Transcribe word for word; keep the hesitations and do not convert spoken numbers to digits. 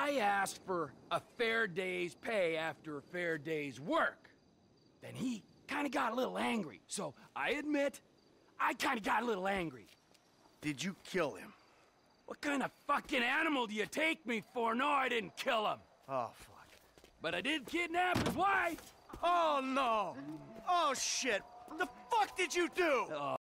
I asked for a fair day's pay after a fair day's work. Then he kind of got a little angry. So I admit, I kind of got a little angry. Did you kill him? What kind of fucking animal do you take me for? No, I didn't kill him. Oh, fuck. But I did kidnap his wife. Oh, no! Oh, shit! The fuck did you do? Oh.